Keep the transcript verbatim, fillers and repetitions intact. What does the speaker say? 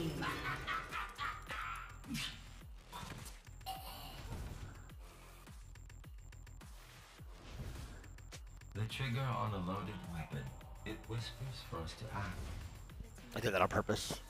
The trigger on a loaded weapon. It whispers for us to act. I did that on purpose.